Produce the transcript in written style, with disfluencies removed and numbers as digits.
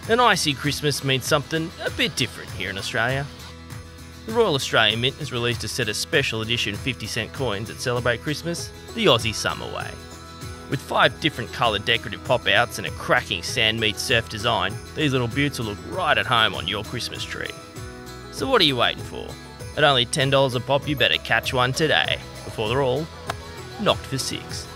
An icy Christmas means something a bit different here in Australia. The Royal Australian Mint has released a set of special edition 50-cent coins that celebrate Christmas, the Aussie Summer Way. With 5 different coloured decorative pop-outs and a cracking sand meets surf design, these little beauts will look right at home on your Christmas tree. So what are you waiting for? At only $10 a pop, you better catch one today, before they're all knocked for 6.